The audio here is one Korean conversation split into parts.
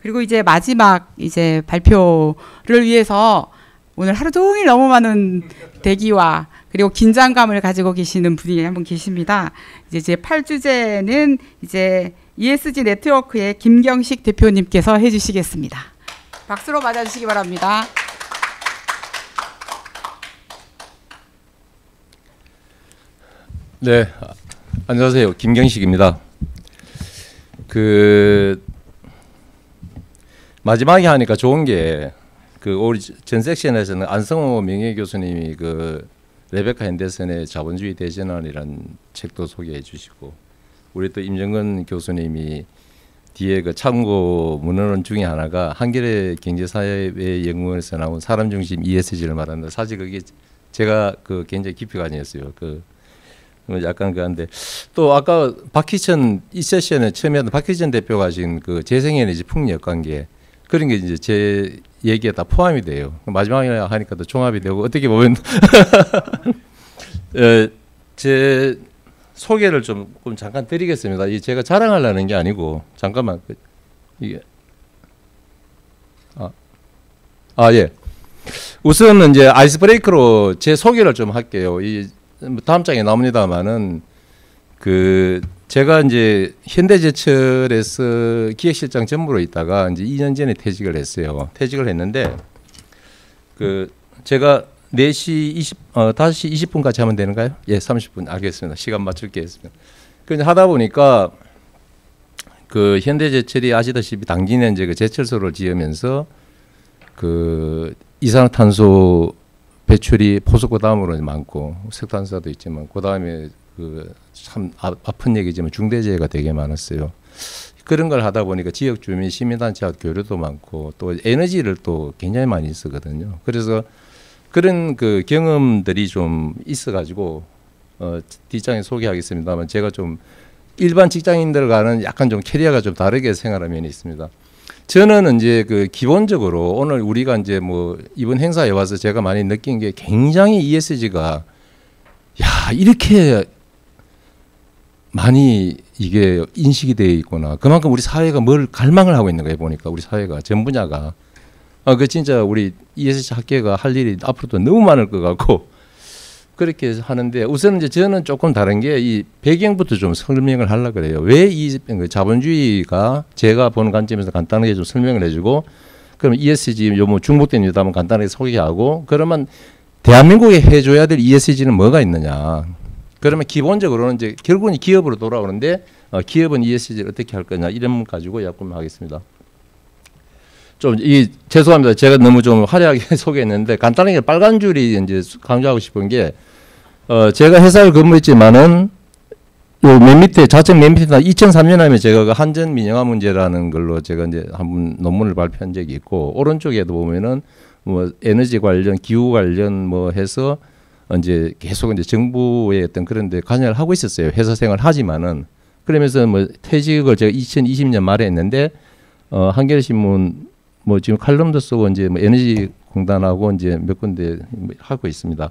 그리고 이제 마지막 이제 발표를 위해서 오늘 하루 종일 너무 많은 대기와 그리고 긴장감을 가지고 계시는 분이 한 분 계십니다. 이제 제 8주제는 이제 ESG 네트워크의 김경식 대표님께서 해주시겠습니다. 박수로 맞아주시기 바랍니다. 네, 안녕하세요. 김경식입니다. 마지막에 하니까 좋은 게 우리 전 섹션에서는 안성호 명예교수님이 레베카 핸더슨의 자본주의 대전환이라는 책도 소개해 주시고, 우리 또 임정근 교수님이 뒤에 참고 문헌 중에 하나가 한겨레 경제사회연구원에서 나온 사람 중심 ESG를 말하는데, 사실 그게 제가 굉장히 깊이가 아니었어요. 약간 그런데 또 아까 박희천 이 세션에 처음에 하던 박희천 대표가 지금 재생에너지 풍력 관계 그런 게 이제 제 얘기에 다 포함이 돼요. 마지막에 하니까 또 종합이 되고, 어떻게 보면 제 소개를 좀 잠깐 드리겠습니다. 이 제가 자랑하려는 게 아니고, 잠깐만 이게 예. 우선은 이제 아이스 브레이크로 제 소개를 좀 할게요. 이 다음 장에 나옵니다만은 제가 이제 현대제철에서 기획실장 전무로 있다가 이제 2년 전에 퇴직을 했어요. 퇴직을 했는데 제가 5시 20분까지 하면 되는가요? 예, 30분 알겠습니다. 시간 맞출게요. 하다 보니까 현대제철이 아시다시피 당진에 이제 제철소를 지으면서 이산화탄소 배출이 포스코 다음으로 많고, 석탄사도 있지만 그 다음에 참 아픈 얘기지만 중대재해가 되게 많았어요. 그런 걸 하다 보니까 지역 주민 시민단체와 교류도 많고 또 에너지를 또 굉장히 많이 쓰거든요. 그래서 그런 경험들이 좀 있어가지고 뒷장에 소개하겠습니다만, 제가 좀 일반 직장인들과는 약간 좀 캐리어가 좀 다르게 생활하는 면이 있습니다. 저는 이제 기본적으로 오늘 우리가 이제 이번 행사에 와서 제가 많이 느낀 게, 굉장히 ESG가 이렇게 많이 이게 인식이 되어 있구나. 그만큼 우리 사회가 뭘 갈망을 하고 있는 거예요. 보니까 우리 사회가 전 분야가 진짜 우리 ESG 학계가 할 일이 앞으로도 너무 많을 것 같고 그렇게 하는데, 우선 이제 저는 조금 다른 게 이 배경부터 좀 설명을 하려고 그래요. 왜 이 자본주의가 제가 보는 관점에서 간단하게 좀 설명을 해주고, 그럼 ESG 중복된 이유도 한번 간단하게 소개하고, 그러면 대한민국에 해줘야 될 ESG는 뭐가 있느냐. 그러면 기본적으로는 이제 결국은 기업으로 돌아오는데, 기업은 ESG를 어떻게 할 거냐, 이런 가지고 약간 하겠습니다. 죄송합니다. 제가 너무 좀 화려하게 소개했는데, 간단하게 빨간 줄이 이제 강조하고 싶은 게, 제가 회사를 근무했지만은 요 맨 밑에 좌측 맨 밑에 2003년 하면 제가 한전 민영화 문제라는 걸로 제가 이제 한번 논문을 발표한 적이 있고, 오른쪽에도 보면은 에너지 관련, 기후 관련 해서 이제 계속 이제 정부의 어떤 그런 데 관여를 하고 있었어요. 회사 생활 하지만은. 그러면서 퇴직을 제가 2020년 말에 했는데, 한겨레신문 지금 칼럼도 쓰고 이제 에너지 공단하고 이제 몇 군데 하고 있습니다.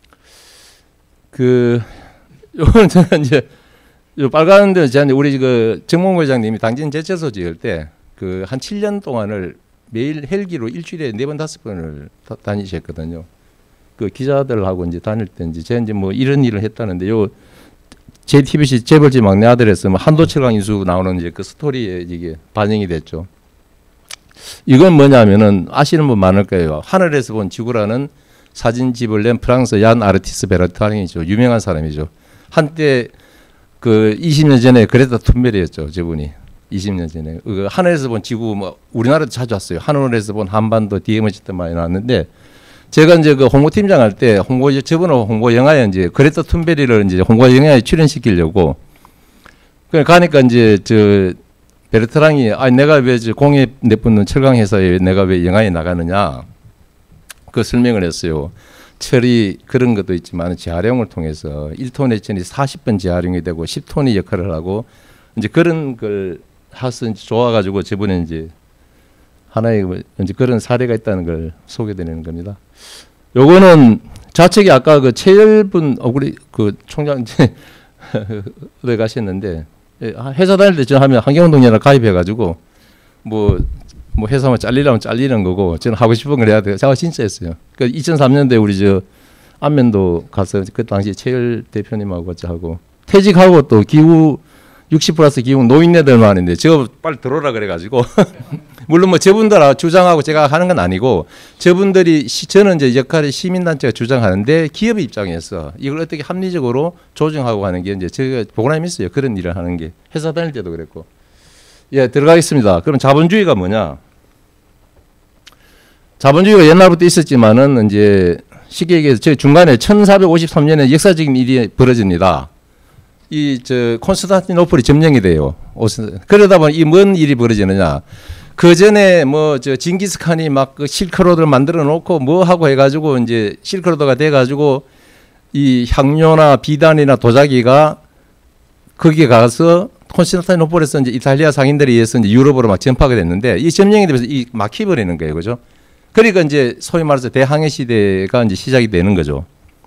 요거는 저는 이제 요 빨간 데 제가 우리 정몽 회장님이 당진 제철소 지을 때 한 7년 동안을 매일 헬기로 일주일에 4번 5번을 다니셨거든요. 기자들하고 이제 다닐 때 이제 제가 이제 이런 일을 했다는데, 요 JTBC 재벌집 막내 아들에서 한도철강 인수 나오는 이제 스토리에 이게 반영이 됐죠. 이건 뭐냐면은 아시는 분 많을 거예요. 하늘에서 본 지구라는 사진집을 낸 프랑스 얀 아르티스 베르탕이죠. 유명한 사람이죠. 한때 20년 전에 그레타 툰베리였죠. 저분이 20년 전에 하늘에서 본 지구 우리나라도 자주 왔어요. 하늘에서 본 한반도 DMZ 많이 나왔는데, 제가 이제 홍보팀장 할 때 저번에 홍보 영화에 이제 그레타 툰베리를 이제 홍보 영화에 출연시키려고 가니까 이제 베르트랑이 내가 왜 공업 내뿜는 철강 회사에 내가 왜 영화에 나가느냐 설명을 했어요. 철이 그런 것도 있지만 재활용을 통해서 1톤의 천이 40번 재활용이 되고 10톤의 역할을 하고 이제 그런 걸 해서 좋아가지고 저번에 이제 하나의 이제 그런 사례가 있다는 걸 소개드리는 겁니다. 요거는 좌측에 아까 최열분 우리 총장 어디 가셨는데, 회사 다닐 때 저 하면 환경운동연합 가입해가지고 뭐 회사만 잘리려면 잘리는 거고 저는 하고 싶은 걸 해야 돼요. 제가 진짜 했어요. 그 2003년도에 우리 저 안면도 가서 그 당시 최열 대표님하고 같이 하고 퇴직하고 또 기후 60+ 기후 노인네들만 하는데 제가 빨리 들어오라 그래가지고 물론 뭐 저분들 주장하고 제가 하는 건 아니고 저분들이 저는 이제 역할이 시민단체가 주장하는데 기업의 입장에서 이걸 어떻게 합리적으로 조정하고 하는 게 이제 제가 보고남이 있어요. 그런 일을 하는 게 회사 다닐 때도 그랬고. 예, 들어가겠습니다. 그럼 자본주의가 뭐냐? 자본주의가 옛날부터 있었지만은 이제 쉽게 얘기해서 저 중간에 1453년에 역사적인 일이 벌어집니다. 이 저 콘스탄티노플이 점령이 돼요. 그러다 보니 이 뭔 일이 벌어지느냐? 그 전에 뭐 저 징기스칸이 막 그 실크로드를 만들어 놓고 뭐 하고 해가지고 이제 실크로드가 돼가지고 이 향료나 비단이나 도자기가 거기에 가서 콘스탄티노플에서 이제 이탈리아 상인들에 의해서 이제 유럽으로 막 전파가 됐는데 이 점령이 되면서 이 막혀버리는 거예요, 그죠? 그러니까 이제 소위 말해서 대항해 시대가 이제 시작이 되는 거죠.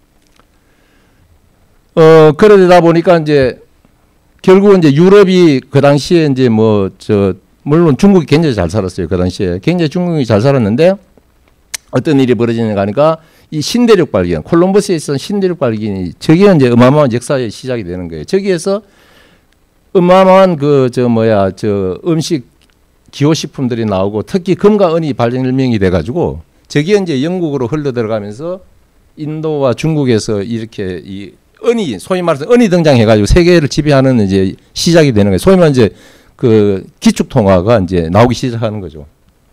그러다 보니까 이제 결국은 이제 유럽이 그 당시에 이제 뭐 물론 중국이 굉장히 잘 살았어요. 그 당시에 굉장히 중국이 잘 살았는데 어떤 일이 벌어지는가 하니까 이 신대륙 발견, 콜럼버스에 있었던 신대륙 발견이 저게 이제 어마어마한 역사의 시작이 되는 거예요. 저기에서 어마어마한 음식 기호식품들이 나오고 특히 금과 은이 발명이 돼가지고 저게 이제 영국으로 흘러 들어가면서 인도와 중국에서 이렇게 이 은이 소위 말해서 은이 등장해가지고 세계를 지배하는 이제 시작이 되는 거예요. 소위 말해 이제 그 기축통화가 이제 나오기 시작하는 거죠.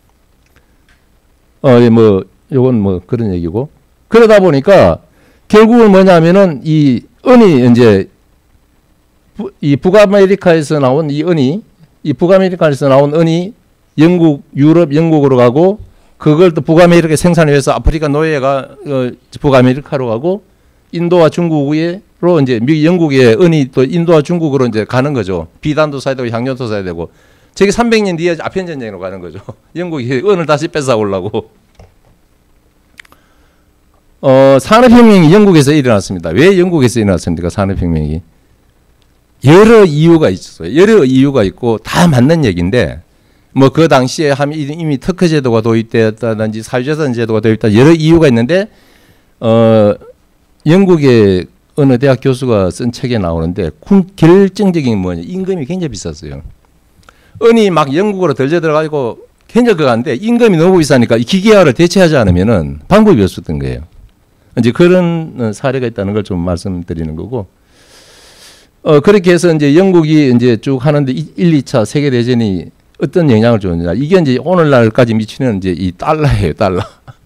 뭐 요건 뭐 그런 얘기고 그러다 보니까 결국은 뭐냐면은 이 은이 이제 이 북아메리카에서 나온 이 은이 이 북아메리카에서 나온 은이 영국, 유럽, 영국으로 가고 그걸 또 북아메리카에 생산해서 아프리카 노예가 북아메리카로 가고 인도와 중국으로 이제 영국의 은이 또 인도와 중국으로 이제 가는 거죠. 비단도 사야 되고 향료도 사야 되고. 저게 300년 뒤에 아편 전쟁으로 가는 거죠. 영국이 은을 다시 뺏어 오려고. 산업혁명이 영국에서 일어났습니다. 왜 영국에서 일어났습니까? 산업혁명이. 여러 이유가 있었어요. 여러 이유가 있고 다 맞는 얘기인데 뭐 그 당시에 이미 특허제도가 도입되었다든지 사유재산 제도가 도입됐다 여러 이유가 있는데 영국의 어느 대학 교수가 쓴 책에 나오는데 결정적인 뭐냐 임금이 굉장히 비쌌어요. 은이 막 영국으로 들져 들어가지고 굉장히 그거한데 임금이 너무 비싸니까 이 기계화를 대체하지 않으면은 방법이 없었던 거예요. 이제 그런 사례가 있다는 걸 좀 말씀드리는 거고. 그렇게 해서 이제 영국이 이제 쭉 하는데 1, 2차 세계대전이 어떤 영향을 줬느냐. 이게 이제 오늘날까지 미치는 이제 이 달러예요, 달러.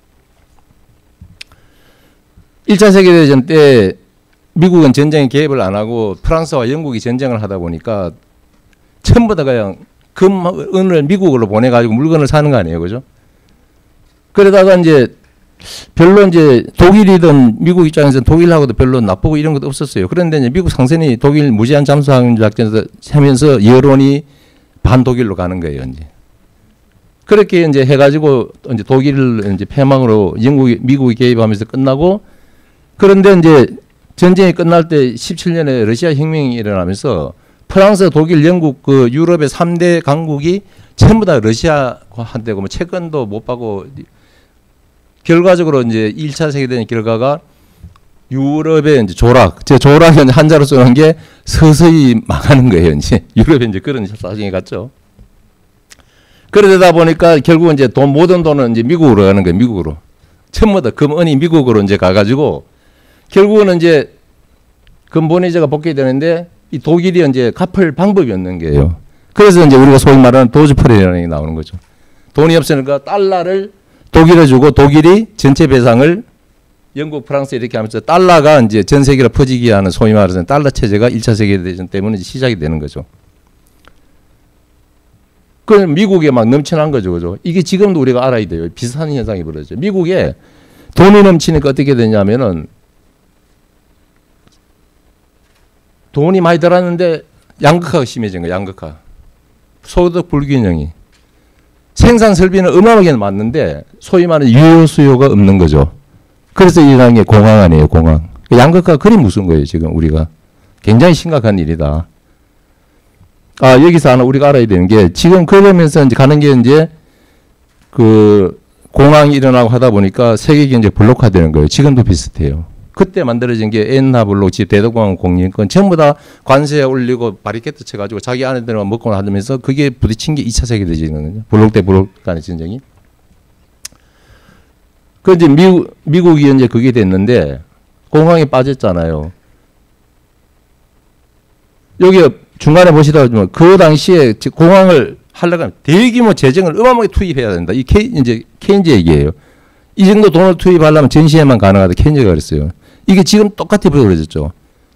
1차 세계대전 때 미국은 전쟁에 개입을 안 하고 프랑스와 영국이 전쟁을 하다 보니까 전부 다 그냥 은을 미국으로 보내가지고 물건을 사는 거 아니에요, 그죠? 그러다가 이제 별로 이제 독일이든 미국 입장에서 독일하고도 별로 나쁘고 이런 것도 없었어요. 그런데 이제 미국 상선이 독일 무제한 잠수함 작전에서 하면서 여론이 반독일로 가는 거예요, 이제. 그렇게 이제 해가지고 이제 독일을 이제 패망으로 미국이 개입하면서 끝나고 그런데 이제 전쟁이 끝날 때 17년에 러시아 혁명이 일어나면서 프랑스, 독일, 영국 그 유럽의 3대 강국이 전부 다 러시아한테고 뭐 채권도 못 받고 결과적으로 이제 1차 세계대전 결과가 유럽의 이제 조락이 한자로 쓰는 게 서서히 망하는 거예요, 이제. 유럽에 이제 그런 사정이 갔죠. 그러다 보니까 결국은 이제 모든 돈은 이제 미국으로 가는 거예요, 미국으로. 전부 다 금은이 미국으로 이제 가가지고 결국은 이제 금본위제가 복귀되는데 이 독일이 이제 갚을 방법이 없는 거예요. 그래서 이제 우리가 소위 말하는 도즈프레라는 게 나오는 거죠. 돈이 없으니까 달러를 독일에 주고 독일이 전체 배상을 영국, 프랑스 이렇게 하면서 달러가 이제 전 세계로 퍼지게 하는 소위 말해서 달러 체제가 1차 세계대전 때문에 시작이 되는 거죠. 그 미국에 막 넘쳐난 거죠, 그죠? 이게 지금도 우리가 알아야 돼요. 비슷한 현상이 벌어져요. 미국에 돈이 넘치니까 어떻게 되냐면은 돈이 많이 들었는데 양극화가 심해진 거예요, 양극화. 소득 불균형이. 생산 설비는 어마어마하게 많는데 소위 말하는 유효 수요가 없는 거죠. 그래서 일어난 게 공황 아니에요, 공황. 양극화가 그리 무서운 거예요, 지금 우리가. 굉장히 심각한 일이다. 여기서 하나 우리가 알아야 되는 게 지금 그러면서 이제 가는 게 이제 그 공황이 일어나고 하다 보니까 세계 경제 블록화되는 거예요. 지금도 비슷해요. 그때 만들어진 게 엔나 블록, 대덕공항 공인권 전부 다 관세 올리고 바리케트 쳐가지고 자기 안에들만 먹고 하면서 그게 부딪힌 게 2차 세계대전이거든요. 블록 대 블록 간의 전쟁이. 그 이제 미국이 이제 그게 됐는데 공황이 빠졌잖아요. 여기 중간에 보시다 그 당시에 공황을 하려면 대규모 재정을 어마어마하게 투입해야 된다. 이제 케인즈 얘기예요. 이 정도 돈을 투입하려면 전시회만 가능하다. 케인즈가 그랬어요. 이게 지금 똑같이 벌어졌죠.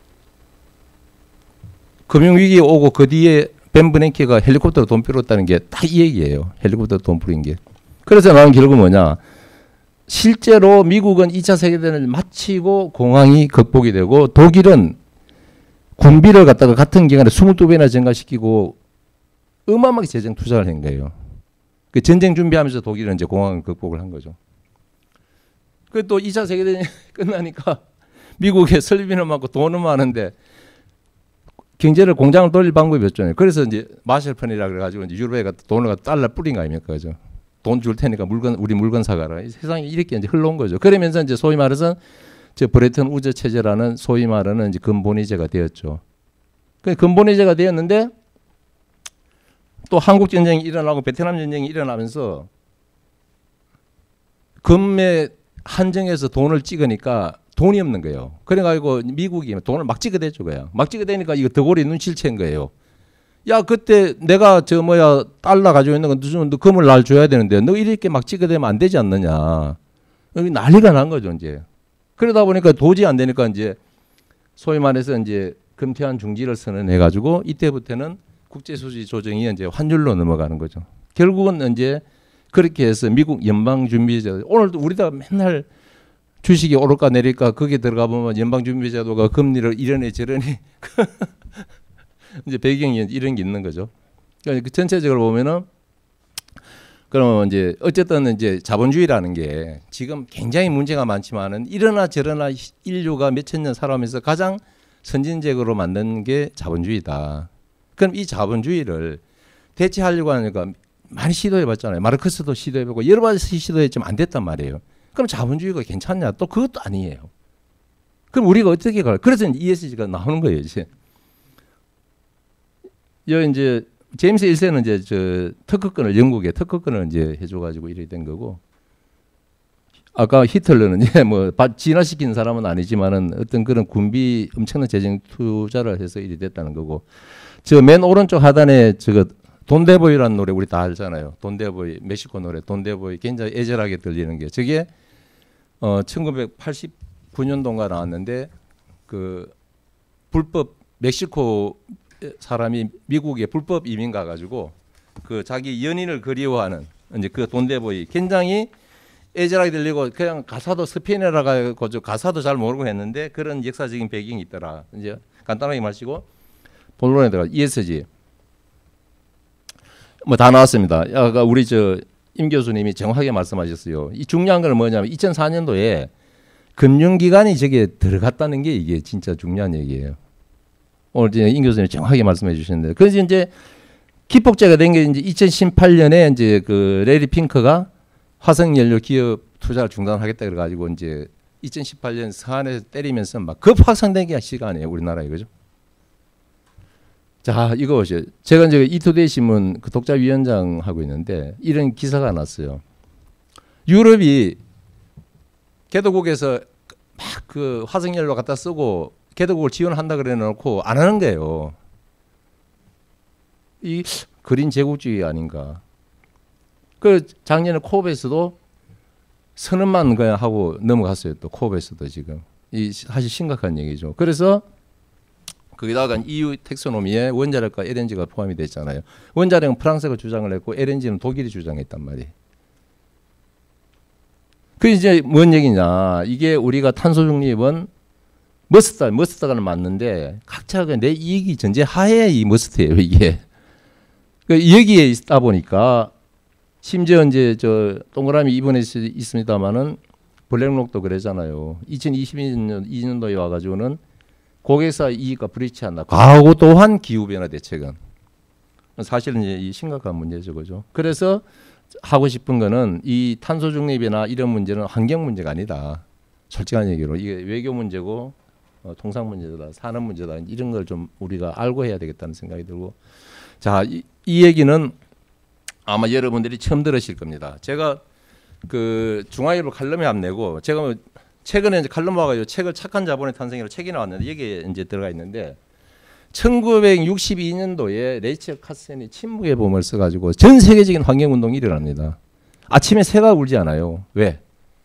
금융위기 오고 그 뒤에 벤 버냉키가 헬리콥터로 돈 뿌렸다는 게 딱 이 얘기예요. 헬리콥터로 돈 뿌린 게. 그래서 나온 결국 뭐냐. 실제로 미국은 2차 세계대전을 마치고 공황이 극복이 되고 독일은 군비를 갖다가 같은 기간에 22배나 증가시키고 어마어마하게 재정 투자를 한 거예요. 그 전쟁 준비하면서 독일은 이제 공황을 극복을 한 거죠. 그 또 2차 세계대전이 끝나니까 미국에 설비는 많고 돈은 많은데 경제를 공장을 돌릴 방법이 없잖아요. 그래서 이제 마셜펀이라 그래가지고 이제 유럽에 돈을 달러 뿌린 거 아닙니까, 그죠? 돈 줄 테니까 우리 물건 사가라. 세상이 이렇게 이제 흘러온 거죠. 그러면서 이제 소위 말해서 저 브레튼 우즈 체제라는 소위 말하는 이제 근본위제가 되었죠. 그 근본위제가 되었는데 또 한국 전쟁이 일어나고 베트남 전쟁이 일어나면서 금매 한정해서 돈을 찍으니까 돈이 없는 거예요. 그래가지고 미국이 돈을 막 찍어대죠, 거야. 막 찍어대니까 이거 덕골이 눈치를 챈 거예요. 야, 그때 내가 달러 가지고 있는 건 너 금을 날 줘야 되는데 너 이렇게 막 찍어대면 안 되지 않느냐. 여기 난리가 난 거죠, 이제. 그러다 보니까 도저히 안 되니까 이제 소위 말해서 이제 금태환 중지를 선언해가지고 이때부터는 국제수지 조정이 이제 환율로 넘어가는 거죠. 결국은 이제 그렇게 해서 미국 연방준비제도 오늘도 우리가 맨날 주식이 오를까 내릴까 거기에 들어가 보면 연방준비제도가 금리를 이러니 저러니 이제 배경이 이런 게 있는 거죠. 그러니까 그 전체적으로 보면은 그러면 이제 어쨌든 이제 자본주의라는 게 지금 굉장히 문제가 많지만은 이러나 저러나 인류가 몇천 년 살아오면서 가장 선진적으로 만든 게 자본주의다. 그럼 이 자본주의를 대체하려고 하니까 많이 시도해봤잖아요. 마르크스도 시도해보고 여러 가지 시도했지만 안 됐단 말이에요. 그럼 자본주의가 괜찮냐? 또 그것도 아니에요. 그럼 우리가 어떻게 갈? 그래서 ESG가 나오는 거예요, 이제. 이제 제임스 1세는 이제 저 특허권을 영국에 특허권을 이제 해줘가지고 이래 된 거고. 아까 히틀러는 이제 뭐 진화시킨 사람은 아니지만은 어떤 그런 군비 엄청난 재정 투자를 해서 이래 됐다는 거고. 저 맨 오른쪽 하단에 저거 돈데보이라는 노래 우리 다 알잖아요. 돈데보이 멕시코 노래 돈데보이 굉장히 애절하게 들리는 게 저게 1989년도인가 나왔는데 그 불법 멕시코 사람이 미국에 불법 이민 가가지고 그 자기 연인을 그리워하는 이제 그 돈데보이 굉장히 애절하게 들리고 그냥 가사도 스페인어라 가지고 가사도 잘 모르고 했는데 그런 역사적인 배경이 있더라. 이제 간단하게 마시고 본론에 들어가 ESG 뭐 다 나왔습니다. 아까 우리 임 교수님이 정확하게 말씀하셨어요. 이 중요한 건 뭐냐면 2004년도에 금융기관이 저게 들어갔다는 게 이게 진짜 중요한 얘기예요. 오늘 이제 임 교수님 정확하게 말씀해 주셨는데 그래서 이제 기폭제가 된 게 이제 2018년에 이제 그 레리 핑크가 화석연료 기업 투자를 중단하겠다 그래가지고 이제 2018년 서한에서 때리면서 막 급 확산된 게 시간이에요, 우리나라에. 그죠? 자, 이거 보세요. 제가 이제 이투데이 신문 그 독자위원장 하고 있는데 이런 기사가 났어요. 유럽이 개도국에서 막 그 화석연료 갖다 쓰고 개도국을 지원한다 그래 놓고 안 하는 거예요. 이 그린 제국주의 아닌가. 그 작년에 코업에서도 선언만 그냥 하고 넘어갔어요. 또 코업에서도 지금. 이 사실 심각한 얘기죠. 그래서 거기다가 EU 텍소노미에 원자력과 LNG가 포함이 됐잖아요. 원자력은 프랑스가 주장을 했고 LNG는 독일이 주장했단 말이에요. 그 이제 뭔 얘기냐? 이게 우리가 탄소 중립은 머스트가는 맞는데 각자가 내 이익이 전제하에 이 머스트예요, 이게. 여기에 있다 보니까 심지어 이제 저 동그라미 2번에 있습니다만은 블랙록도 그러잖아요. 2022년도에 와가지고는 고객사 이익과 불일치한다. 과거 또한 기후변화 대책은 사실은 이제 이 심각한 문제죠, 그죠? 그래서 하고 싶은 거는 이 탄소 중립이나 이런 문제는 환경 문제가 아니다. 솔직한 얘기로 이게 외교 문제고 통상 문제다, 산업 문제다, 이런 걸 좀 우리가 알고 해야 되겠다는 생각이 들고, 자, 이 얘기는 아마 여러분들이 처음 들으실 겁니다. 제가 그 중앙일보 칼럼에 안 내고 제가 뭐 최근에 이제 칼럼 와가지고 책을 착한 자본의 탄생이라고 책이 나왔는데 여기에 이제 들어가 있는데 1962년도에 레이첼 카센이 침묵의 봄을 써가지고 전 세계적인 환경운동이 일어납니다. 아침에 새가 울지 않아요. 왜?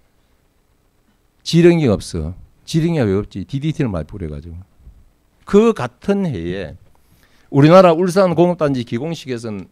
지렁이가 없어. 지렁이가 왜 없지? DDT를 많이 뿌려가지고. 그 같은 해에 우리나라 울산 공업단지 기공식에서는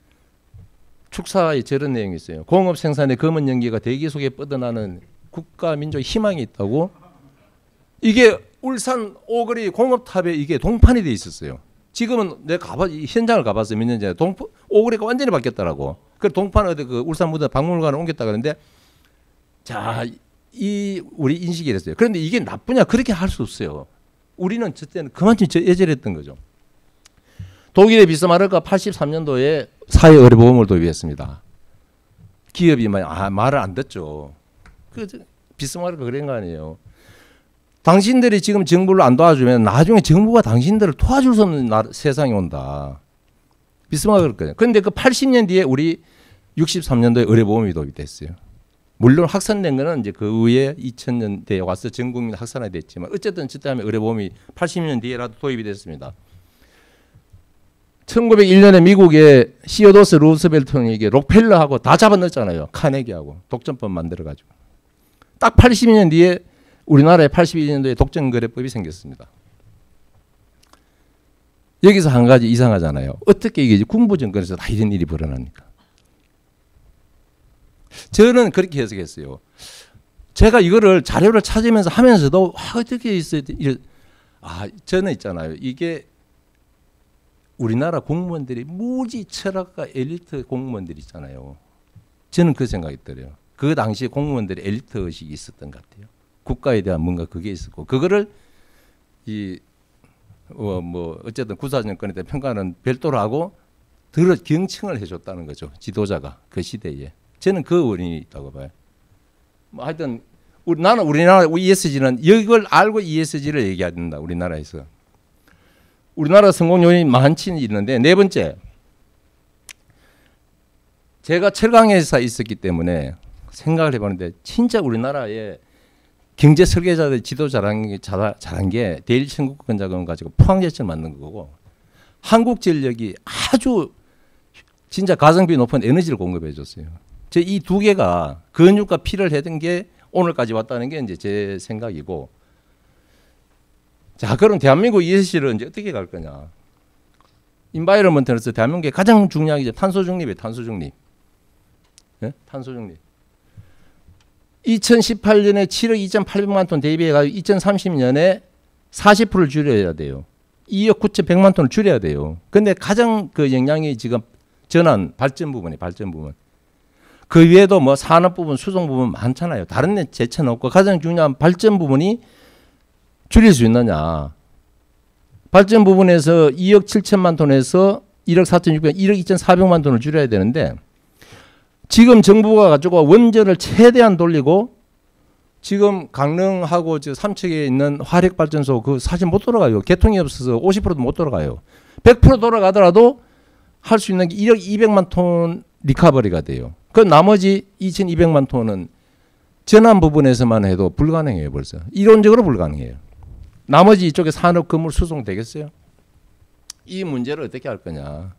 축사에 저런 내용이 있어요. 공업 생산의 검은 연기가 대기 속에 뻗어나는 국가 민족의 희망이 있다고. 이게 울산 오거리 공업탑에 이게 동판이 돼 있었어요. 지금은 내가 현장을 가봤어요. 몇 년 전에. 오거리가 완전히 바뀌었더라고. 그 동판 어디 그 울산 무대 박물관을 옮겼다 그러는데, 자, 이 우리 인식이 이랬어요. 그런데 이게 나쁘냐? 그렇게 할 수 없어요. 우리는 저때는 그만큼 예절했던 거죠. 독일의 비스마르크가 83년도에 사회 의료보험을 도입했습니다. 기업이 말을 안 듣죠. 그 비스마르크가 그런 거 아니에요. 당신들이 지금 정부를 안 도와주면 나중에 정부가 당신들을 도와줄 수 없는 세상이 온다. 비스마르크가 그랬거든요. 그런데 그 80년 뒤에 우리 63년도에 의료보험이 도입됐어요. 물론 확산된 거는 이제 그 후에 2000년대에 와서 전 국민 확산이 됐지만 어쨌든 저때 하면 의료보험이 80년 뒤에라도 도입이 됐습니다. 1901년에 미국의 시어도스 루스벨트에게 록펠러하고 다 잡아넣었잖아요. 카네기하고 독점법 만들어가지고. 딱 80년 뒤에 우리나라에 82년도에 독점거래법이 생겼습니다. 여기서 한 가지 이상하잖아요. 어떻게 이게 군부 정권에서 다 이런 일이 벌어납니까? 저는 그렇게 해석했어요. 제가 이거를 자료를 찾으면서 하면서도 어떻게 있어야 돼? 저는 있잖아요. 이게 우리나라 공무원들이 무지 철학과 엘리트 공무원들이 있잖아요. 저는 그 생각이 들어요. 그 당시에 공무원들의 엘리트 의식이 있었던 것 같아요. 국가에 대한 뭔가 그게 있었고, 그거를 어쨌든 구사정권에 대한 평가는 별도로 하고 경청을 해줬다는 거죠. 지도자가 그 시대에. 저는 그 원인이 있다고 봐요. 하여튼 나는 우리나라 ESG는 이걸 알고 ESG를 얘기해야 된다. 우리나라에서. 우리나라 성공 요인이 많지는 있는데, 네 번째, 제가 철강회사에 있었기 때문에 생각을 해보는데 진짜 우리나라의 경제 설계자들 지도 잘한 게 대일 청구권 자금을 가지고 포항제철 만든 거고, 한국전력이 아주 진짜 가성비 높은 에너지를 공급해 줬어요. 이 두 개가 근육과 피를 해던 게 오늘까지 왔다는 게 이제 제 생각이고, 자, 그럼 대한민국 ESG를 이제 어떻게 갈 거냐? 인바이러먼트에서 대한민국의 가장 중요한 게 탄소 중립이에요. 탄소 중립. 네? 탄소 중립. 2018년에 7억 2,800만 톤 대비해가지고 2030년에 40%를 줄여야 돼요. 2억 9,100만 톤을 줄여야 돼요. 근데 가장 그 영향이 지금 전환, 발전 부분이에요. 발전 부분. 그 위에도 뭐 산업 부분, 수송 부분 많잖아요. 다른 데 제쳐는 없고 가장 중요한 발전 부분이 줄일 수 있느냐. 발전 부분에서 2억 7천만 톤에서 1억 4,600, 1억 2,400만 톤을 줄여야 되는데, 지금 정부가 가지고 원전을 최대한 돌리고 지금 강릉하고 저 삼척에 있는 화력발전소 그 사실 못 돌아가요. 개통이 없어서 50%도 못 돌아가요. 100% 돌아가더라도 할 수 있는 게 1억 200만 톤 리커버리가 돼요. 그 나머지 2,200만 톤은 전환 부분에서만 해도 불가능해요. 벌써. 이론적으로 불가능해요. 나머지 이쪽에 산업 건물 수송 되겠어요? 이 문제를 어떻게 할 거냐.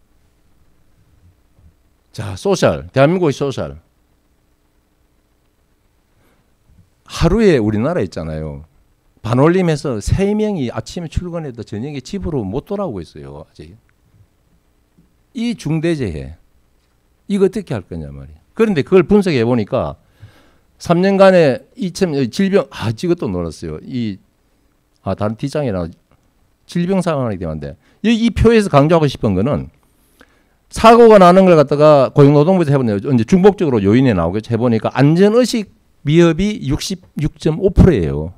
자, 소셜. 대한민국의 소셜. 하루에 우리나라 있잖아요. 반올림해서 3명이 아침에 출근해도 저녁에 집으로 못 돌아오고 있어요. 아직. 이 중대재해. 이거 어떻게 할 거냐 말이야. 그런데 그걸 분석해 보니까 3년간의 질병, 이것도 놀랐어요. 다른 뒷장이나 질병 상황이 되는데, 이 표에서 강조하고 싶은 거는 사고가 나는 걸 갖다가 고용노동부에서 해보네요. 이제 중복적으로 요인에 나오겠죠. 해보니까 안전의식 미흡이 66.5%예요.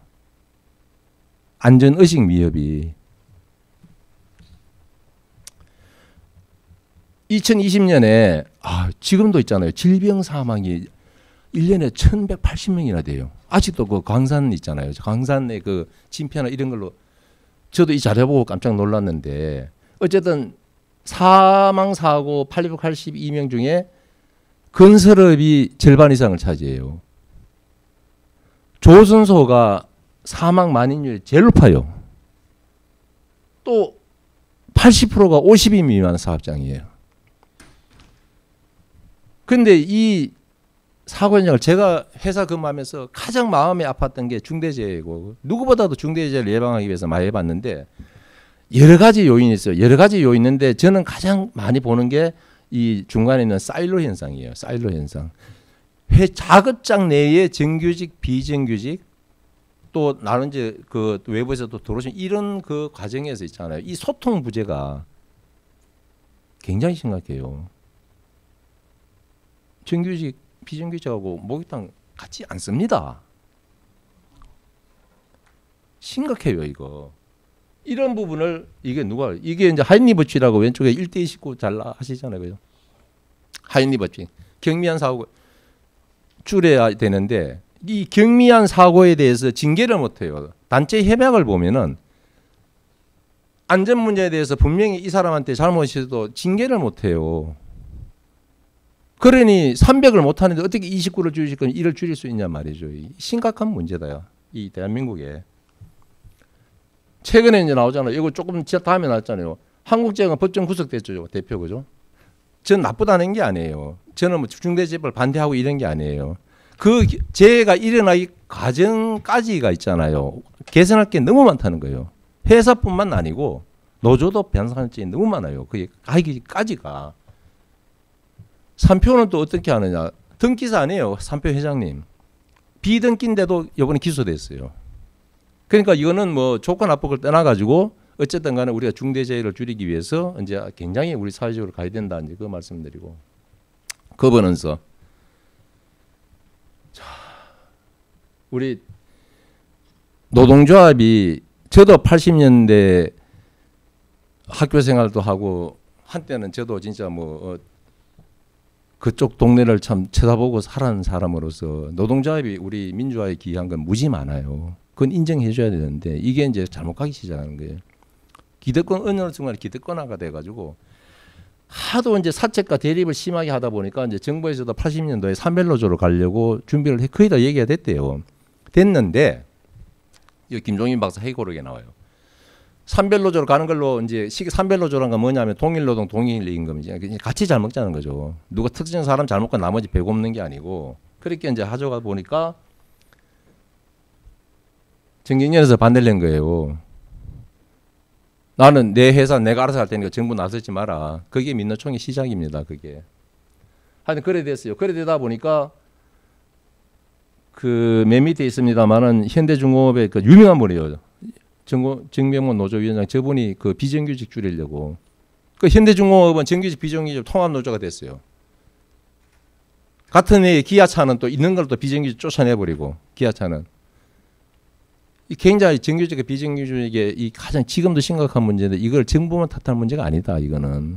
안전의식 미흡이. 2020년에 지금도 있잖아요. 질병 사망이 1년에 1180명이나 돼요. 아직도 그 광산 있잖아요. 광산의 그 진폐나 이런 걸로 저도 이 자료 보고 깜짝 놀랐는데 어쨌든 사망 사고 882명 중에 건설업이 절반 이상을 차지해요. 조선소가 사망 만인율이 제일 높아요. 또 80%가 50인 미만 사업장이에요. 근데 이 사고 현장을 제가 회사 근무하면서 가장 마음이 아팠던 게 중대재해고 누구보다도 중대재해를 예방하기 위해서 많이 해봤는데 여러 가지 요인이 있어요. 여러 가지 요인이 있는데 저는 가장 많이 보는 게 이 중간에 있는 사일로 현상이에요. 사일로 현상. 작업장 내에 정규직, 비정규직 또 나는 이제 그 외부에서도 들어오신 이런 그 과정에서 있잖아요. 이 소통 부재가 굉장히 심각해요. 정규직, 비정규직하고 목욕탕 같지 않습니다. 심각해요, 이거. 이런 부분을 이게 이제 하인리 법칙이라고 왼쪽에 1대29 잘 하시잖아요. 하인리 법칙. 경미한 사고 줄여야 되는데 이 경미한 사고에 대해서 징계를 못 해요. 단체 협약을 보면은 안전 문제에 대해서 분명히 이 사람한테 잘못이 있어도 징계를 못 해요. 그러니 300을 못 하는데 어떻게 29를 줄이실 거면 1을 줄일 수 있냐 말이죠. 심각한 문제다. 이 대한민국에. 최근에 이제 나오잖아요. 이거 조금 다음에 나왔잖아요. 한국재해가 법정 구속됐죠. 대표 그죠? 전 나쁘다는 게 아니에요. 저는 뭐 중대재해를 반대하고 이런 게 아니에요. 그 재해가 일어나기 과정까지가 있잖아요. 개선할 게 너무 많다는 거예요. 회사뿐만 아니고 노조도 변상할 게 너무 많아요. 그게 가기까지가. 산표는 또 어떻게 하느냐. 등기사 아니에요. 산표 회장님. 비등기인데도 이번에 기소됐어요. 그러니까 이거는 뭐 조건 합법을 떠나가지고 어쨌든 간에 우리가 중대재해를 줄이기 위해서 이제 굉장히 우리 사회적으로 가야 된다. 이제 그 말씀드리고. 거버넌서. 자, 우리 노동조합이 저도 80년대 학교 생활도 하고 한때는 저도 진짜 뭐 그쪽 동네를 참 쳐다보고 살아는 사람으로서 노동조합이 우리 민주화에 기여한 건 무지 많아요. 그건 인정해 줘야 되는데 이게 이제 잘못 가기 시작하는 거예요. 기득권 어느 순간에 기득권화가 돼가지고 하도 이제 사책과 대립을 심하게 하다 보니까 이제 정부에서도 80년도에 산별노조로 가려고 준비를 거의 다 얘기가 됐대요. 됐는데 이 김종인 박사 회고록에 나와요. 산별노조로 가는 걸로 이제 산별노조란 건 뭐냐면 동일노동 동일임금이지 같이 잘 먹자는 거죠. 누가 특정 사람 잘 먹고 나머지 배고 없는 게 아니고 그렇게 이제 하져가 보니까 정경련에서 반대를 한 거예요. 나는 내 회사 내가 알아서 할 테니까 정부 나서지 마라. 그게 민노총의 시작입니다. 그게. 하여튼 그래 됐어요. 그래 되다 보니까 그 맨 밑에 있습니다만은 현대중공업의 그 유명한 분이에요. 정병문 노조위원장 저분이 그 비정규직 줄이려고. 그 현대중공업은 정규직 비정규직 통합노조가 됐어요. 같은 해에 기아차는 또 있는 걸 또 비정규직 쫓아내버리고 기아차는. 이 굉장히 정규직과 비정규직의 이 가장 지금도 심각한 문제인데 이걸 정부만 탓할 문제가 아니다. 이거는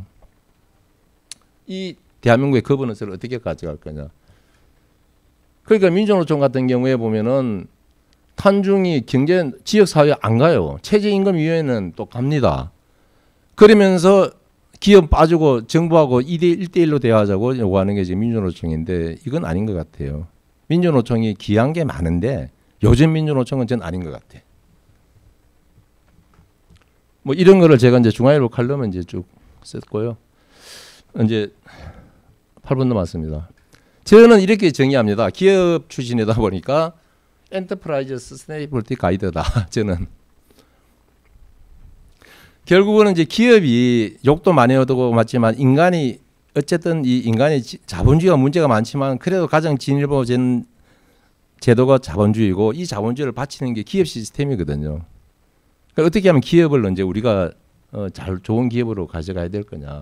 이 대한민국의 거버넌스를 어떻게 가져갈 거냐. 그러니까 민주노총 같은 경우에 보면은 탄중이 경제 지역사회에 안 가요. 최저임금위원회는 또 갑니다. 그러면서 기업 빠지고 정부하고 1대1로 대화하자고 요구하는 게 지금 민주노총인데 이건 아닌 것 같아요. 민주노총이 기한 게 많은데 요즘 민주노총은 전 아닌 것 같아. 뭐 이런 거를 제가 이제 중앙일보 칼럼은 이제 쭉 썼고요. 이제 8분 남았습니다. 저는 이렇게 정의합니다. 기업 출신이다 보니까 엔터프라이즈 서스테이너빌리티 가이드다. 저는 결국은 이제 기업이 욕도 많이 얻고 맞지만 인간이 어쨌든 이 인간의 자본주의가 문제가 많지만 그래도 가장 진일보된 제도가 자본주의고 이 자본주의를 바치는 게 기업 시스템이거든요. 그러니까 어떻게 하면 기업을 이제 우리가 잘 좋은 기업으로 가져가야 될 거냐.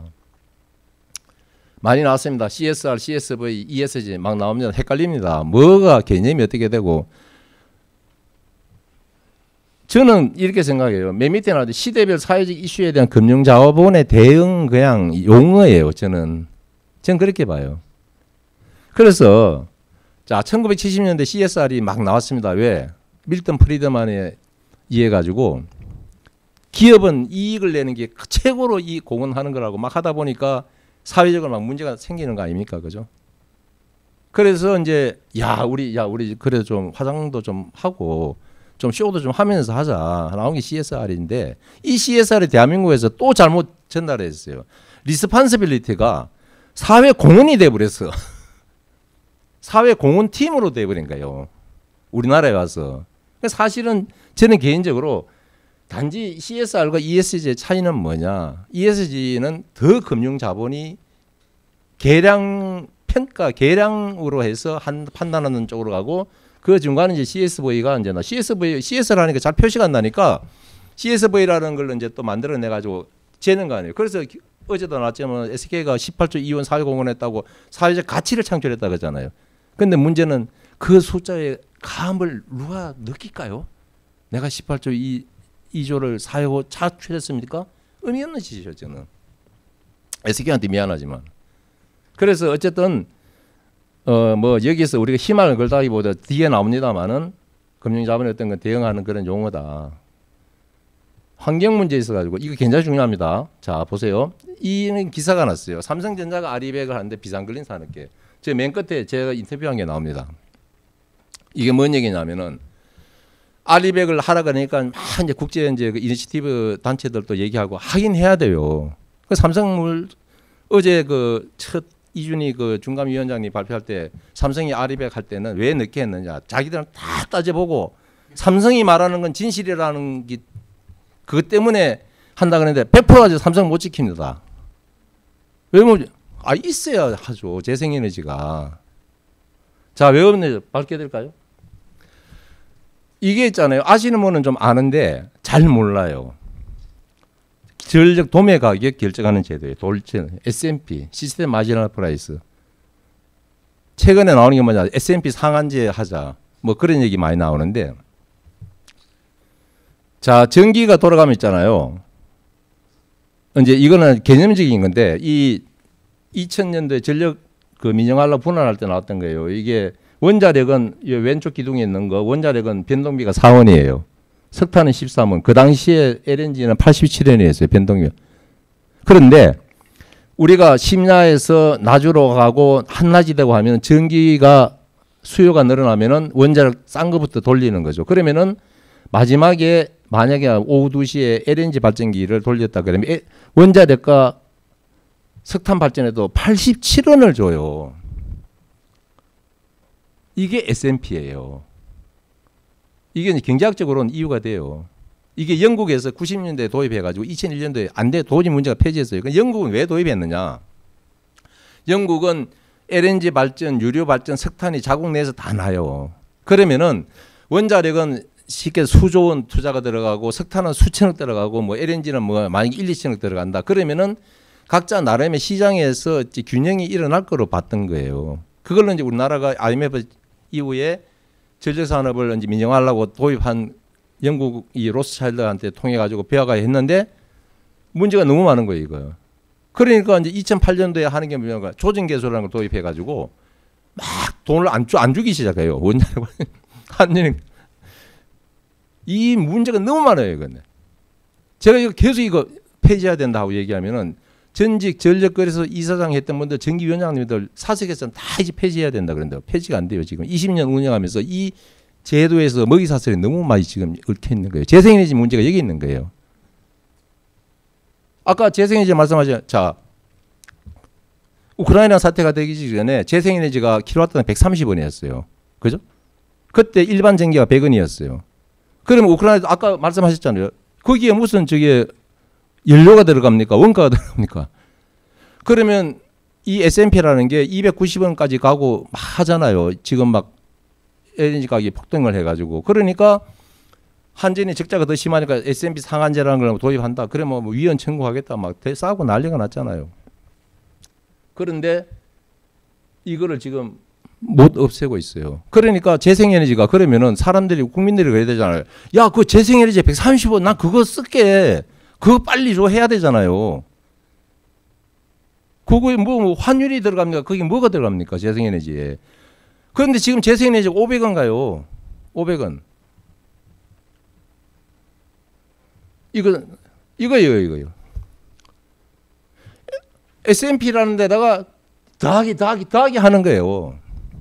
많이 나왔습니다. CSR, CSV, ESG 막 나오면 헷갈립니다. 뭐가 개념이 어떻게 되고 저는 이렇게 생각해요. 맨 밑에 나와도 시대별 사회적 이슈에 대한 금융자본의 대응 그냥 용어예요. 저는 그렇게 봐요. 그래서 자 1970년대 CSR이 막 나왔습니다. 왜? 밀턴 프리드만에 의해 가지고 기업은 이익을 내는 게 최고로 이 공헌하는 거라고 막 하다 보니까 사회적으로 막 문제가 생기는 거 아닙니까, 그죠? 그래서 이제 우리 그래도 좀 화장도 좀 하고 좀 쇼도 좀 하면서 하자 나온 게 CSR인데 이 CSR이 대한민국에서 또 잘못 전달했어요. 리스판시빌리티가 사회 공헌이 돼버렸어. 사회 공헌 팀으로 돼버린 거예요. 우리나라에 와서. 사실은 저는 개인적으로 단지 CSR과 ESG의 차이는 뭐냐? ESG는 더 금융 자본이 계량으로 해서 판단하는 쪽으로 가고 그 중간에 이제 CSV가 이제 CSR 하니까 잘 표시가 안 나니까 CSV라는 걸 이제 또 만들어내 가지고 재는 거 아니에요. 그래서 어제도 나왔지만 SK가 18조 이원 사회 공헌했다고 사회적 가치를 창출했다 그러잖아요. 근데 문제는 그 숫자의 감을 누가 느낄까요? 내가 18조 2조를 사회고 창출했습니까? 의미 없는 짓이죠, 저는. SK한테 미안하지만. 그래서 어쨌든 뭐 여기서 우리가 희망을 걸다기보다 뒤에 나옵니다만은 금융자본의 어떤 건 대응하는 그런 용어다. 환경 문제에 있어가지고 이거 굉장히 중요합니다. 자 보세요. 이 기사가 났어요. 삼성전자가 아리백을 하는데 비상 걸린 산업계. 저 맨 끝에 제가 인터뷰한 게 나옵니다. 이게 뭔 얘기냐면은 아리백을 하라 그러니까 막 이제 국제 이제 그 이니시티브 단체들도 얘기하고 하긴 해야 돼요. 그 삼성물 어제 그 첫 이준희 그 중감위원장님 발표할 때 삼성이 아리백 할 때는 왜 늦게 했느냐. 자기들은 다 따져보고 삼성이 말하는 건 진실이라는 게 그것 때문에 한다 그랬는데 100% 삼성 못 지킵니다. 왜 뭐 있어야 하죠. 재생에너지가. 자, 왜 없는지 밝혀드릴까요? 이게 있잖아요. 아시는 분은 좀 아는데 잘 몰라요. 전력 도매 가격 결정하는 제도예요. S&P 시스템 마지널 프라이스. 최근에 나오는 게 뭐냐? S&P 상한제 하자. 뭐 그런 얘기 많이 나오는데, 자 전기가 돌아가면 있잖아요. 이제 이거는 개념적인 건데 이 2000년도에 전력 그 민영화로 분할할 때 나왔던 거예요. 이게 원자력은 왼쪽 기둥에 있는 거 원자력은 변동비가 4원이에요. 석탄은 13원. 그 당시에 LNG는 87원이었어요. 변동비. 그런데 우리가 심야에서 낮으로 가고 한낮이 되고 하면 전기가 수요가 늘어나면은 원자력 싼 거부터 돌리는 거죠. 그러면은 마지막에 만약에 오후 2시에 LNG 발전기를 돌렸다 그러면 원자력과 석탄 발전에도 87원을 줘요. 이게 S&P예요. 이게 경제학적으로는 이유가 돼요. 이게 영국에서 90년대에 도입해가지고 2001년도에 안 돼 도저히 문제가 폐지했어요. 영국은 왜 도입했느냐? 영국은 LNG 발전, 유료 발전, 석탄이 자국 내에서 다 나요. 그러면은 원자력은 쉽게 수조 원 투자가 들어가고 석탄은 수천억 들어가고 뭐 LNG는 뭐 만약 1, 2천억 들어간다. 그러면은 각자 나름의 시장에서 이제 균형이 일어날 거로 봤던 거예요. 그걸로 이제 우리나라가 IMF 이후에 전력 산업을 이제 민영화하려고 도입한 영국 이 로스차일드한테 통해 가지고 배워가 했는데 문제가 너무 많은 거예요, 이거. 그러니까 이제 2008년도에 하는 게 뭐냐면 조정개소라는 걸 도입해 가지고 막 돈을 안 주기 시작해요. 원자력 한일 이 문제가 너무 많아요, 이거는. 제가 이거 계속 이거 폐지해야 된다 하고 얘기하면은 전직 전력거래소 이사장 했던 분들 전기위원장님들 사석에서는 다 이제 폐지해야 된다 그런데 폐지가 안 돼요. 지금 20년 운영하면서 이 제도에서 먹이 사슬이 너무 많이 지금 얽혀 있는 거예요. 재생에너지 문제가 여기 있는 거예요. 아까 재생에너지 말씀하신 자 우크라이나 사태가 되기 전에 재생에너지가 킬로와트당 130원이었어요. 그죠? 그때 일반 전기가 100원이었어요. 그러면 우크라이나 아까 말씀하셨잖아요. 거기에 무슨 저게 연료가 들어갑니까? 원가가 들어갑니까? 그러면 이 S&P라는 게 290원까지 가고 막 하잖아요. 지금 막 LNG 가격이 폭등을 해가지고. 그러니까 한전이 적자가 더 심하니까 S&P 상한제라는 걸 도입한다. 그러면 뭐 위헌 청구하겠다. 막 싸고 난리가 났잖아요. 그런데 이거를 지금 못 없애고 있어요. 그러니까 재생에너지가 그러면은 사람들이 국민들이 그래야 되잖아요. 야, 그 재생에너지 130원 나 그거 쓸게. 그거 빨리 줘 해야 되잖아요. 그거에 뭐 환율이 들어갑니까? 그게 뭐가 들어갑니까? 재생에너지에. 그런데 지금 재생에너지 500원 가요. 500원. 이거요. S&P라는 데다가 더하기 하는 거예요.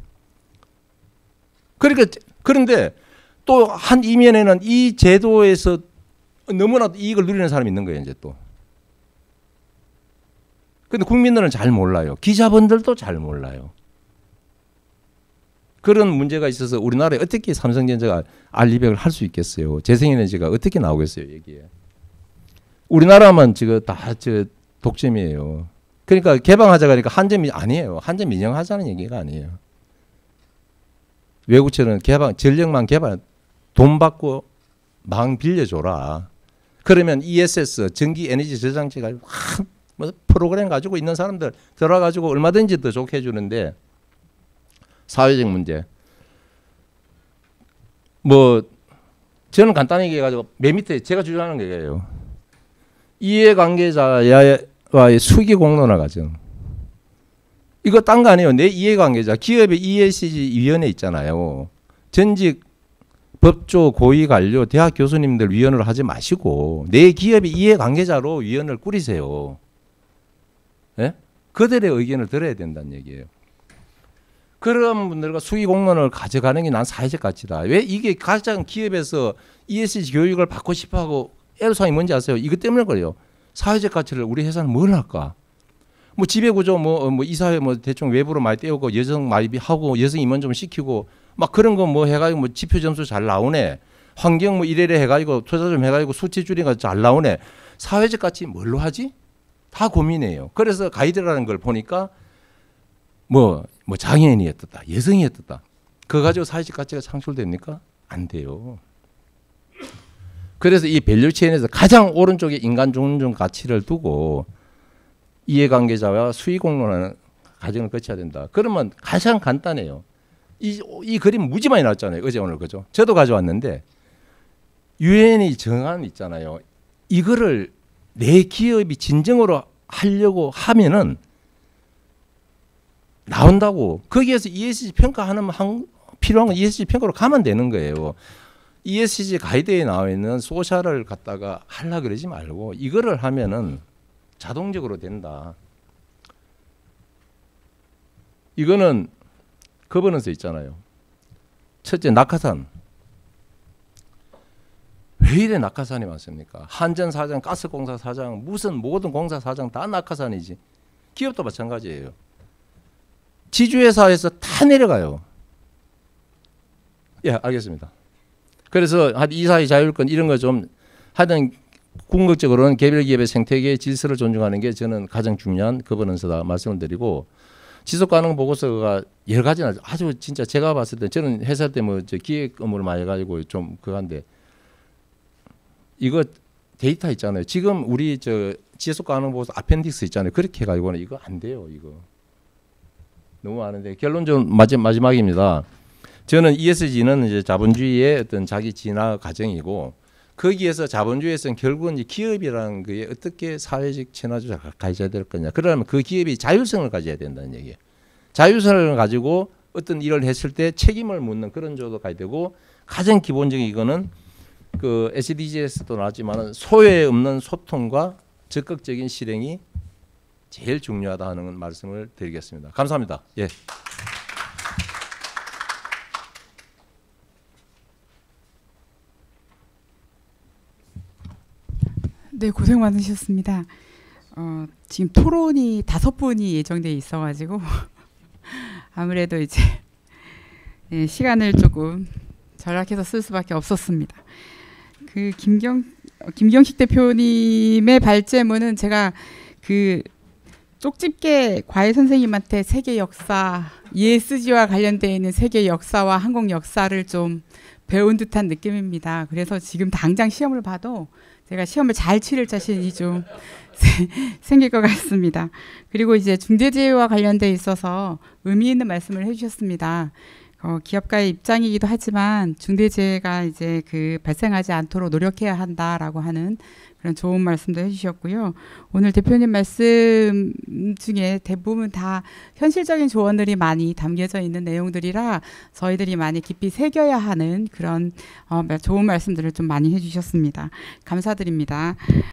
그러니까 그런데 또 한 이면에는 이 제도에서 너무나도 이익을 누리는 사람이 있는 거예요, 이제 또. 근데 국민들은 잘 몰라요. 기자분들도 잘 몰라요. 그런 문제가 있어서 우리나라에 어떻게 삼성전자가 알리백을 할 수 있겠어요? 재생에너지가 어떻게 나오겠어요, 여기에? 우리나라만 지금 다 독점이에요. 그러니까 개방하자 그러니까 한점이 아니에요. 한점 인정하자는 얘기가 아니에요. 외국처럼 전력망 개발 돈 받고 망 빌려줘라. 그러면 ESS 전기 에너지 저장치가 뭐 프로그램 가지고 있는 사람들 들어가지고 얼마든지 더 좋게 해주는데 사회적 문제. 뭐 저는 간단히 얘기해가지고 맨 밑에 제가 주장하는 게 이거예요. 이해관계자와의 수기 공론화 과정. 이거 딴 거 아니에요. 내 이해관계자. 기업의 ESG 위원회 있잖아요. 전직 법조 고위 관료 대학 교수님들 위원을 하지 마시고 내 기업의 이해관계자로 위원을 꾸리세요. 예? 그들의 의견을 들어야 된다는 얘기예요. 그런 분들과 수기 공론을 가져가는 게 난 사회적 가치다. 왜 이게 가장 기업에서 ESG 교육을 받고 싶어하고 애로사항이 뭔지 아세요? 이것 때문에 그래요. 사회적 가치를 우리 회사는 뭘 할까? 뭐 지배구조 뭐 이사회 뭐 대충 외부로 많이 떼우고 여성 많이 하고 여성 임원 좀 시키고 막 그런 거 뭐 해가지고 뭐 지표 점수 잘 나오네. 환경 뭐 이래래 해가지고 투자 좀 해가지고 수치 줄이가 잘 나오네. 사회적 가치 뭘로 하지? 다 고민해요. 그래서 가이드라는 걸 보니까 뭐 장애인이 어떻다, 여성이 어떻다. 그거 가지고 사회적 가치가 창출됩니까? 안 돼요. 그래서 이 밸류체인에서 가장 오른쪽에 인간 존중 가치를 두고 이해관계자와 수익 공론하는 과정을 거쳐야 된다. 그러면 가장 간단해요. 이 그림 무지 많이 나왔잖아요. 어제 오늘 그죠? 저도 가져왔는데 유엔이 정한 있잖아요. 이거를 내 기업이 진정으로 하려고 하면은 나온다고. 거기에서 ESG 평가하는 필요한 건 ESG 평가로 가면 되는 거예요. ESG 가이드에 나와 있는 소셜을 갖다가 하려 그러지 말고 이거를 하면은 자동적으로 된다. 이거는 거버넌스 있잖아요. 첫째 낙하산. 왜 이래 낙하산이 많습니까? 한전 사장, 가스공사 사장, 무슨 모든 공사 사장 다 낙하산이지. 기업도 마찬가지예요. 지주회사에서 다 내려가요. 예, 알겠습니다. 그래서 이사의 자율권 이런 거 좀 하여튼 궁극적으로는 개별 기업의 생태계의 질서를 존중하는 게 저는 가장 중요한 거버넌스다 말씀을 드리고 지속 가능 보고서가 여러 가지나 아주 진짜 제가 봤을 때 저는 회사 때 뭐 기획 업무를 많이 해가지고 좀 그건데 이거 데이터 있잖아요. 지금 우리 지속 가능 보고서 아펜딕스 있잖아요. 그렇게 해가지고는 이거 안 돼요. 이거 너무 많은데 결론 좀 마지막입니다. 저는 ESG는 이제 자본주의의 어떤 자기 진화 과정이고 거기에서 자본주의에서는 결국은 이제 기업이라는 게 어떻게 사회적 친화를 가져야 될 거냐. 그러면 그 기업이 자율성을 가져야 된다는 얘기예요. 자율성을 가지고 어떤 일을 했을 때 책임을 묻는 그런 조도 가야 되고 가장 기본적인 이거는 그 SDGs도 나왔지만 소외 없는 소통과 적극적인 실행이 제일 중요하다 하는 말씀을 드리겠습니다. 감사합니다. 예. 네, 고생 많으셨습니다. 지금 토론이 5분이 예정돼 있어가지고 아무래도 이제 시간을 조금 절약해서 쓸 수밖에 없었습니다. 그 김경식 대표님의 발제문은 제가 그 쪽집게 과외 선생님한테 세계 역사, ESG와 관련되어 있는 세계 역사와 한국 역사를 좀 배운 듯한 느낌입니다. 그래서 지금 당장 시험을 봐도 제가 시험을 잘 치를 자신이 좀 생길 것 같습니다. 그리고 이제 중대재해와 관련돼 있어서 의미 있는 말씀을 해주셨습니다. 기업가의 입장이기도 하지만 중대재해가 이제 발생하지 않도록 노력해야 한다라고 하는 그런 좋은 말씀도 해주셨고요. 오늘 대표님 말씀 중에 대부분 다 현실적인 조언들이 많이 담겨져 있는 내용들이라 저희들이 많이 깊이 새겨야 하는 그런 좋은 말씀들을 좀 많이 해주셨습니다. 감사드립니다.